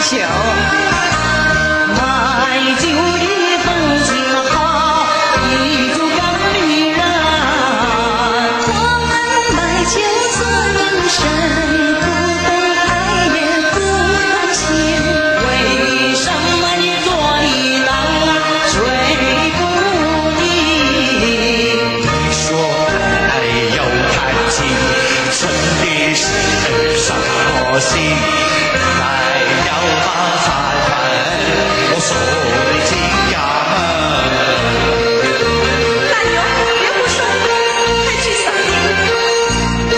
秀，买酒一份情好，一柱干女人。 我们买酒做人生，不等爱人不能行。 为什么你做一郎睡不宁？ 你说爱要看清，真的是儿上我心。还要把饭碗我送你进衙门。 大牛，别不说，快去扫地。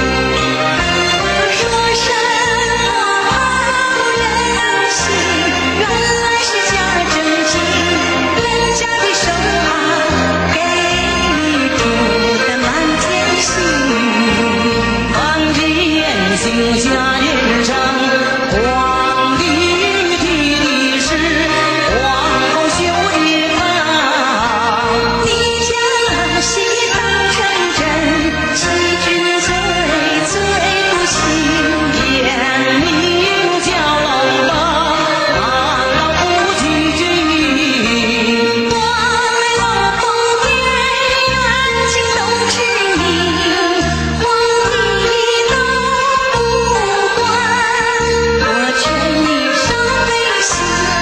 说什么好人心，原来是假正经。人家的手帕给你涂得满天星。 满天星下人生，皇帝提的是皇后绣一堂。 你将喜当成真，欺君罪，罪不轻。 严明叫冷冷，忙到不拘谨。 我们老封建远近都知名，皇帝都不管，我劝你上背心。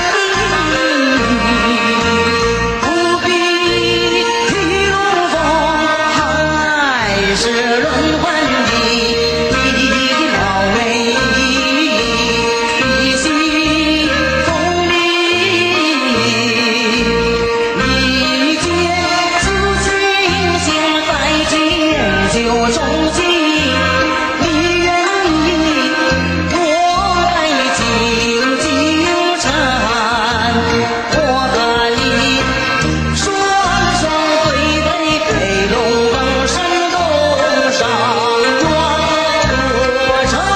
不必提龙凤，还是轮换你老为一心功利。一见此情形，在见就中心。你愿意，我爱静静缠，我和你双双对对，配龙凤神洞上我成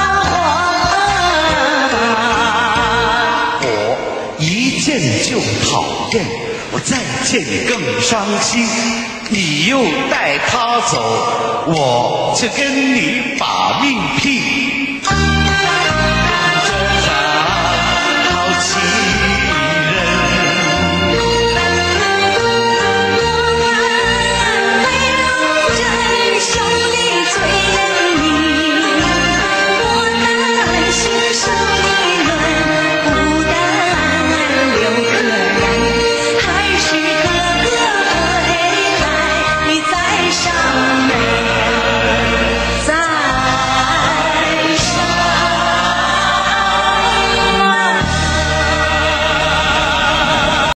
还。 我一见就讨厌，我再见你更伤心。你又带他走，我就跟你把命拼。